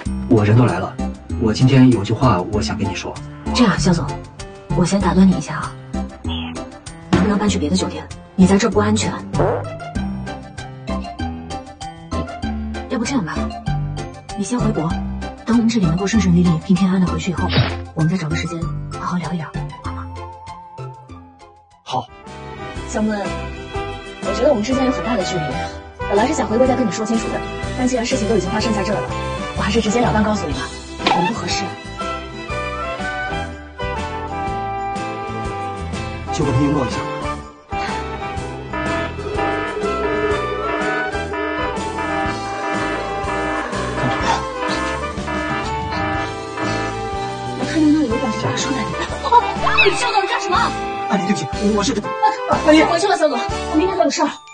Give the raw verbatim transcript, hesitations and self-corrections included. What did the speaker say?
我人都来了，我今天有句话我想跟你说。 这样，肖总，我先打断你一下啊，你能不能搬去别的酒店？你在这不安全。要不这样吧，你先回国，等我们这里能够顺顺利利、平平安安的回去以后，我们再找个时间好好聊一聊，好吗？ 好。 小木，我觉得我们之间有很大的距离，本来是想回国再跟你说清楚的，但既然事情都已经发生在这儿了，我还是直截了当告诉你吧，我们不合适。 就跟他拥抱一下。看着我。 我看到那里有本啥说的你？肖总，你干什么？ 安妮，对不起，我是……安妮， 回去了，肖总，我明天还有事儿。